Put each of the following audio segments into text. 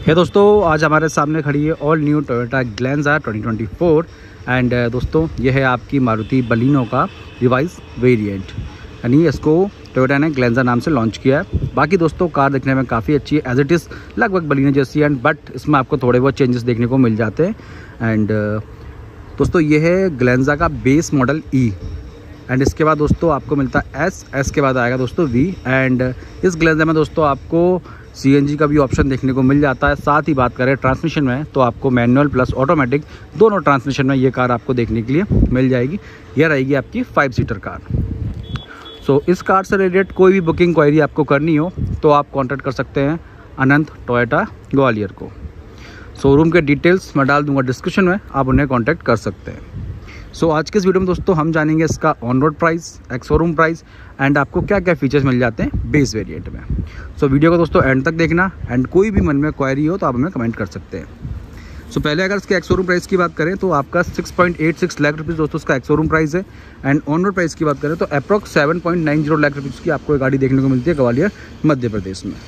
दोस्तों, आज हमारे सामने खड़ी है all new Toyota Glanza 2024 and दोस्तों ये है आपकी मारुति बलिनो का रिवाइज वेरिएंट, यानी इसको टोयोटा ने ग्लेंजा नाम से लॉन्च किया है। बाकी दोस्तों कार देखने में काफ़ी अच्छी है, एज इट इज़ लगभग बलिनो जैसी है, बट इसमें आपको थोड़े बहुत चेंजेस देखने को मिल जाते हैं। एंड दोस्तों ये है ग्लेंजा का बेस मॉडल ई एंड इसके बाद दोस्तों आपको मिलता है एस के बाद आएगा दोस्तों वी। एंड इस ग्लेंजा में दोस्तों आपको सीएनजी का भी ऑप्शन देखने को मिल जाता है। साथ ही बात करें ट्रांसमिशन में तो आपको मैनुअल प्लस ऑटोमेटिक दोनों ट्रांसमिशन में ये कार आपको देखने के लिए मिल जाएगी। यह रहेगी आपकी 5 सीटर कार। सो इस कार से रिलेटेड कोई भी बुकिंग क्वेरी आपको करनी हो तो आप कॉन्टैक्ट कर सकते हैं अनंत टोयोटा ग्वालियर को। शोरूम के डिटेल्स मैं डाल दूंगा डिस्क्रिप्शन में, आप उन्हें कॉन्टैक्ट कर सकते हैं। सो आज के इस वीडियो में दोस्तों हम जानेंगे इसका on road price, ex showroom price and आपको क्या क्या फीचर्स मिल जाते हैं बेस वेरिएंट में। सो वीडियो को दोस्तों एंड तक देखना एंड कोई भी मन में क्वेरी हो तो आप हमें कमेंट कर सकते हैं। सो पहले अगर इसके एक्स शोरूम प्राइस की बात करें तो आपका 6.86 लाख रुपीज़ दोस्तों इसका एक्स शोरूम प्राइस है। एंड ऑन रोड प्राइस की बात करें तो अप्रॉक्स 7.90 लाख रुपीज़ की आपको गाड़ी देखने को मिलती है ग्वालियर मध्य प्रदेश में।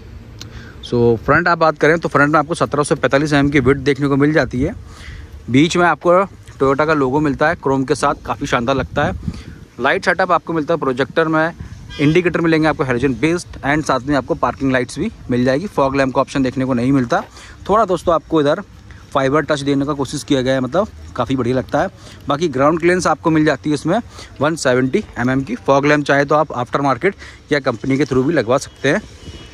सो फ्रंट आप बात करें तो फ्रंट में आपको 1745 mm की विड्थ देखने को मिल जाती है। बीच में आपको टोयोटा का लोगो मिलता है क्रोम के साथ, काफ़ी शानदार लगता है। लाइट सेटअप आपको मिलता है प्रोजेक्टर में, इंडिकेटर मिलेंगे आपको हेलोजन बेस्ड एंड साथ में आपको पार्किंग लाइट्स भी मिल जाएगी। फॉग लैम्प का ऑप्शन देखने को नहीं मिलता। थोड़ा दोस्तों आपको इधर फाइबर टच देने का कोशिश किया गया है, मतलब काफ़ी बढ़िया लगता है। बाकी ग्राउंड क्लियरेंस आपको मिल जाती है इसमें 170 mm की। फॉग लैम्प चाहे तो आप आफ्टर मार्केट या कंपनी के थ्रू भी लगवा सकते हैं।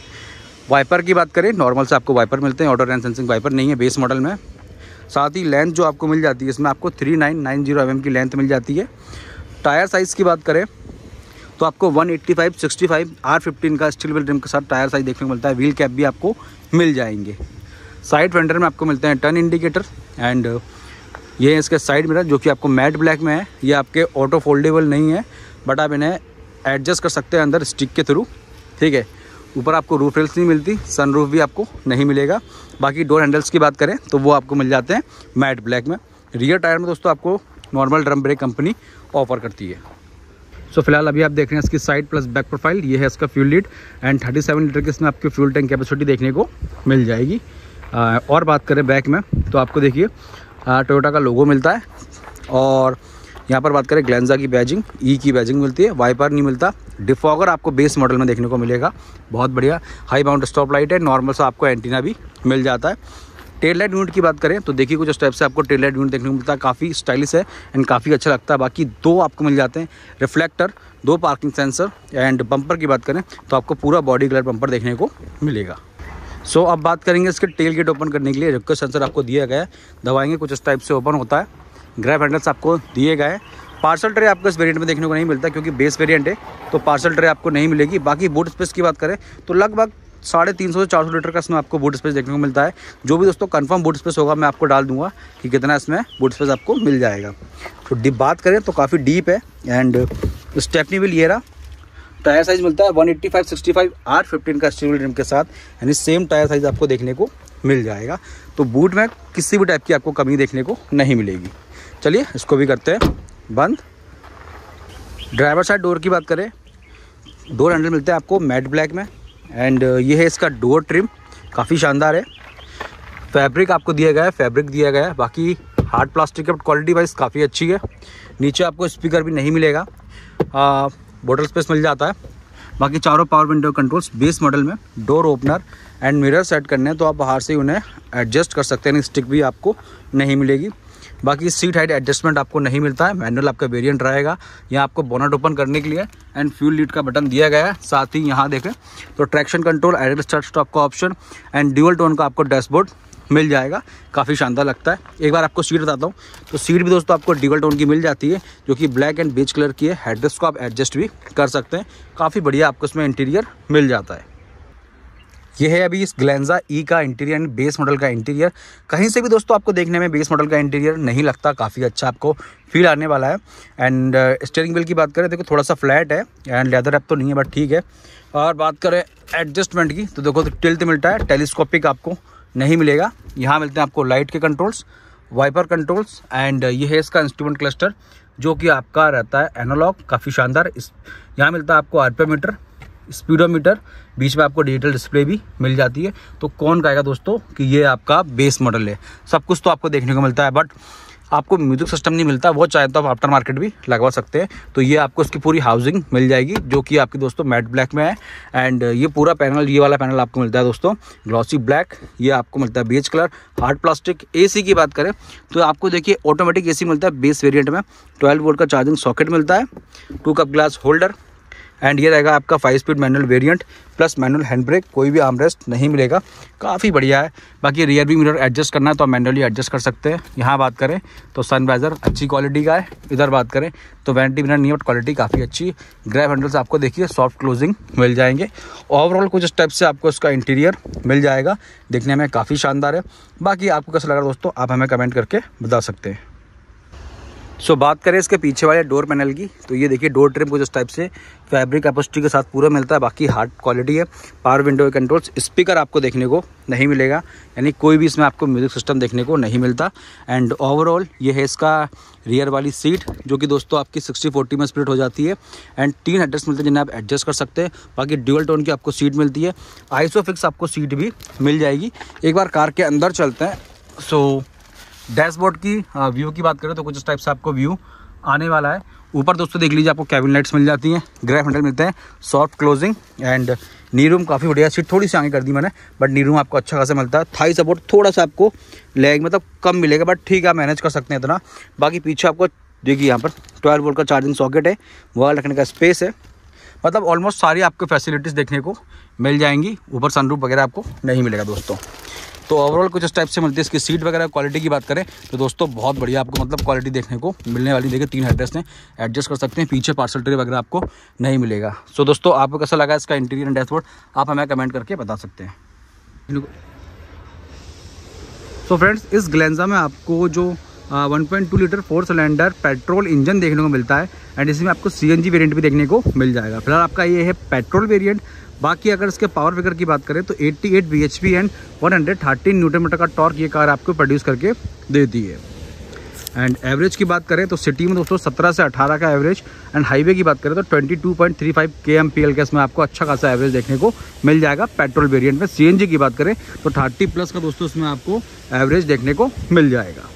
वाइपर की बात करें नॉर्मल से आपको वाइपर मिलते हैं, ऑटो रेन सेंसिंग वाइपर नहीं है बेस मॉडल में। साथ ही लेंथ जो आपको मिल जाती है इसमें आपको 3990 mm की लेंथ मिल जाती है। टायर साइज़ की बात करें तो आपको 185/65 R15 का स्टील व्हील रिम के साथ टायर साइज़ देखने को मिलता है। व्हील कैप भी आपको मिल जाएंगे। साइड फेंडर में आपको मिलते हैं टर्न इंडिकेटर एंड ये है इसके साइड मिरर जो कि आपको मैट ब्लैक में है। ये आपके ऑटो फोल्डेबल नहीं है बट आप इन्हें एडजस्ट कर सकते हैं अंदर स्टिक के थ्रू, ठीक है। ऊपर आपको रूफ रेल्स नहीं मिलती, सनरूफ भी आपको नहीं मिलेगा। बाकी डोर हैंडल्स की बात करें तो वो आपको मिल जाते हैं मैट ब्लैक में। रियर टायर में दोस्तों आपको normal drum brake company offer करती है। सो फिलहाल अभी आप देख रहे हैं इसकी साइड प्लस बैक प्रोफाइल। ये है इसका फ्यूल लीड एंड 37 लीटर की इसमें आपकी फ्यूल टैंक कैपेसिटी देखने को मिल जाएगी। और बात करें बैक में तो आपको देखिए टोयोटा का लोगो मिलता है और यहाँ पर बात करें ग्लेंजा की बैजिंग, ई की बैजिंग मिलती है। वाइपर नहीं मिलता। डिफॉगर आपको बेस मॉडल में देखने को मिलेगा, बहुत बढ़िया। हाई माउंट स्टॉप लाइट है, नॉर्मल सा आपको एंटीना भी मिल जाता है। टेल लाइट यूनिट की बात करें तो देखिए कुछ स्टेप से आपको टेल लाइट यूनिट देखने को मिलता है, काफ़ी स्टाइलिश है एंड काफ़ी अच्छा लगता है। बाकी दो आपको मिल जाते हैं reflector, 2 parking sensor and bumper की बात करें तो आपको पूरा बॉडी कलर बम्पर देखने को मिलेगा। सो अब बात करेंगे इसके टेल गेट ओपन करने के लिए। रिक्वेस्ट सेंसर आपको दिया गया है, दबाएंगे कुछ इस टाइप से ओपन होता है। ग्रैब हैंडल्स आपको दिए गए हैं। पार्सल ट्रे आपको इस वेरिएंट में देखने को नहीं मिलता क्योंकि बेस वेरिएंट है तो पार्सल ट्रे आपको नहीं मिलेगी। बाकी बूट स्पेस की बात करें तो लगभग 350 से 400 लीटर का इसमें आपको बूट स्पेस देखने को मिलता है। जो भी दोस्तों कंफर्म बूट स्पेस होगा मैं आपको डाल दूंगा कि कितना इसमें बूट स्पेस आपको मिल जाएगा। तो डीप बात करें तो काफ़ी डीप है एंड स्टेपनी व्हील ये रहा। टायर साइज़ मिलता है 185/65 R15 का स्टील रिम के साथ, यानी सेम टायर साइज़ आपको देखने को मिल जाएगा। तो बूट में किसी भी टाइप की आपको कमी देखने को नहीं मिलेगी। चलिए इसको भी करते हैं बंद। ड्राइवर साइड डोर की बात करें, डोर हैंडल मिलते हैं आपको मैट ब्लैक में एंड ये है इसका डोर ट्रिम, काफ़ी शानदार है। फैब्रिक आपको दिया गया है, फैब्रिक दिया गया है। बाकी हार्ड प्लास्टिक है, क्वालिटी वाइज काफ़ी अच्छी है। नीचे आपको स्पीकर भी नहीं मिलेगा, बॉटल स्पेस मिल जाता है। बाकी चारों power window controls base model में। Door opener and mirror set करने हैं तो आप बाहर से उन्हें एडजस्ट कर सकते हैं, स्टिक भी आपको नहीं मिलेगी। बाकी सीट हाइट एडजस्टमेंट आपको नहीं मिलता है, मैनुअल आपका वेरिएंट रहेगा। यहाँ आपको बोनट ओपन करने के लिए एंड फ्यूल लीड का बटन दिया गया है। साथ ही यहाँ देखें तो traction control, idle start stop का ऑप्शन एंड ड्यूअल टोन का आपको डैशबोर्ड मिल जाएगा, काफ़ी शानदार लगता है। एक बार आपको सीट बताता हूँ तो सीट भी दोस्तों आपको ड्यूअल टोन की मिल जाती है जो कि ब्लैक एंड बेज कलर की है। हेडरेस्ट को आप एडजस्ट भी कर सकते हैं, काफ़ी बढ़िया आपको इसमें इंटीरियर मिल जाता है। ये है अभी इस ग्लेंजा ई का इंटीरियर, बेस मॉडल का इंटीरियर। कहीं से भी दोस्तों आपको देखने में बेस मॉडल का इंटीरियर नहीं लगता, काफ़ी अच्छा आपको फील आने वाला है। एंड स्टीयरिंग व्हील की बात करें देखो थोड़ा सा फ्लैट है एंड लेदर रैप तो नहीं है बट ठीक है। और बात करें एडजस्टमेंट की तो देखो तो टिल्ट मिलता है, टेलीस्कोपिक आपको नहीं मिलेगा। यहाँ मिलते हैं आपको लाइट के कंट्रोल्स, वाइपर कंट्रोल्स एंड ये है इसका इंस्ट्रूमेंट क्लस्टर जो कि आपका रहता है एनालॉग, काफ़ी शानदार। यहाँ मिलता है आपको आरपीएम मीटर स्पीडोमीटर, बीच में आपको डिजिटल डिस्प्ले भी मिल जाती है। तो कौन कहेगा दोस्तों कि ये आपका बेस मॉडल है, सब कुछ तो आपको देखने को मिलता है, बट आपको म्यूजिक सिस्टम नहीं मिलता, वो चाहे तो आप आफ्टर मार्केट भी लगवा सकते हैं। तो ये आपको इसकी पूरी हाउसिंग मिल जाएगी जो कि आपकी दोस्तों मैट ब्लैक में है। एंड ये पूरा पैनल, ये वाला पैनल आपको मिलता है दोस्तों ग्लॉसी ब्लैक, ये आपको मिलता है beige colour, hard plastic. AC की बात करें तो आपको देखिए ऑटोमेटिक एसी मिलता है बेस वेरिएंट में, 12 वोल्ट का चार्जिंग सॉकेट मिलता है, 2 कप ग्लास होल्डर। एंड ये रहेगा आपका 5 speed manual variant plus manual hand brake, कोई भी आर्मरेस्ट नहीं मिलेगा, काफ़ी बढ़िया है। बाकी रियर भी मिरर एडजस्ट करना है तो आप मैनुअली एडजस्ट कर सकते हैं। यहाँ बात करें तो सनवाइजर अच्छी क्वालिटी का है, इधर बात करें तो वैनिटी मिरर नहीं, बट क्वालिटी काफ़ी अच्छी है। ग्रैब हैंडल्स आपको देखिए सॉफ्ट क्लोजिंग मिल जाएंगे। ओवरऑल कुछ स्टेप से आपको इसका इंटीरियर मिल जाएगा, देखने में काफ़ी शानदार है। बाकी आपको कैसा लगा दोस्तों आप हमें कमेंट करके बता सकते हैं। बात करें इसके पीछे वाले डोर पैनल की, तो ये देखिए डोर ट्रिम कुछ इस टाइप से फैब्रिक अपॉस्ट्री के साथ पूरा मिलता है, बाकी हार्ड क्वालिटी है। पावर विंडो कंट्रोल्स, स्पीकर आपको देखने को नहीं मिलेगा, यानी कोई भी इसमें आपको म्यूजिक सिस्टम देखने को नहीं मिलता। एंड ओवरऑल ये है इसका रियर वाली सीट जो कि दोस्तों आपकी 60-40 में स्प्लिट हो जाती है। एंड 3 हेडरेस्ट मिलते हैं जिन्हें आप एडजस्ट कर सकते हैं। बाकी ड्यूअल टोन की आपको सीट मिलती है, आइसोफिक्स आपको सीट भी मिल जाएगी। एक बार कार के अंदर चलते हैं। डैशबोर्ड की व्यू की बात करें तो कुछ इस टाइप से आपको व्यू आने वाला है। ऊपर दोस्तों देख लीजिए आपको कैबिन लाइट्स मिल जाती हैं, ग्रैब हैंडल मिलते हैं, soft closing. And knee room काफ़ी बढ़िया, सीट थोड़ी सी आगे कर दी मैंने, बट नी रूम आपको अच्छा खासा मिलता है। थाई सपोर्ट थोड़ा सा आपको लेग मतलब कम मिलेगा, बट ठीक है आप मैनेज कर सकते हैं इतना। बाकी पीछे आपको देखिए यहाँ पर 12 वोल्ट का चार्जिंग सॉकेट है, वॉल रखने का स्पेस है, मतलब ऑलमोस्ट सारी आपको फैसिलिटीज़ देखने को मिल जाएंगी। ऊपर सनरूफ वगैरह आपको नहीं मिलेगा दोस्तों। तो ओवरऑल कुछ इस टाइप से मिलती है। इसकी सीट वगैरह क्वालिटी की बात करें तो दोस्तों बहुत बढ़िया आपको मतलब क्वालिटी देखने को मिलने वाली। देखिए 3 हेडरेस्ट हैं, एडजस्ट कर सकते हैं, पीछे पार्सल ट्रे वगैरह आपको नहीं मिलेगा। दोस्तों आपको कैसा लगा इसका इंटीरियर एंड डैशबोर्ड आप हमें कमेंट करके बता सकते हैं। फ्रेंड्स इस ग्लेंजा में आपको जो 1.2 लीटर 4 सिलेंडर पेट्रोल इंजन देखने को मिलता है, एंड इसमें आपको CNG वेरिएंट भी देखने को मिल जाएगा। फिलहाल आपका ये है पेट्रोल वेरिएंट। बाकी अगर इसके पावर फिगर की बात करें तो 88 bhp एंड 113 न्यूटन मीटर का टॉर्क ये कार आपको प्रोड्यूस करके देती है। एंड एवरेज की बात करें तो सिटी में दोस्तों 17 से 18 का एवरेज, एंड हाईवे की बात करें तो 22.35 kmpl का इसमें आपको अच्छा खासा एवरेज देखने को मिल जाएगा पेट्रोल वेरिएंट में। CNG की बात करें तो 30+ का दोस्तों इसमें आपको एवरेज देखने को मिल जाएगा।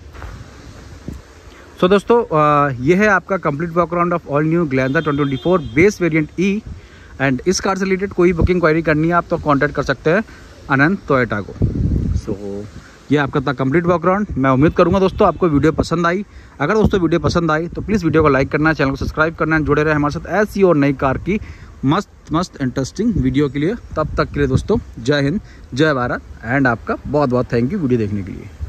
दोस्तों ये है आपका complete walkaround of all new Glanza 2024 base variant E. And इस कार से रिलेटेड कोई बुकिंग क्वायरी करनी है आप तो कांटेक्ट कर सकते हैं अनंत टोयोटा को। ये आपका था कंप्लीट वॉकअराउंड। मैं उम्मीद करूंगा दोस्तों आपको वीडियो पसंद आई। अगर दोस्तों वीडियो पसंद आई तो प्लीज़ वीडियो को लाइक करना, चैनल को सब्सक्राइब करना, जुड़े रहे हमारे साथ ऐसी और नई कार की मस्त इंटरेस्टिंग वीडियो के लिए। तब तक के लिए दोस्तों जय हिंद, जय भारत, एंड आपका बहुत बहुत थैंक यू वीडियो देखने के लिए।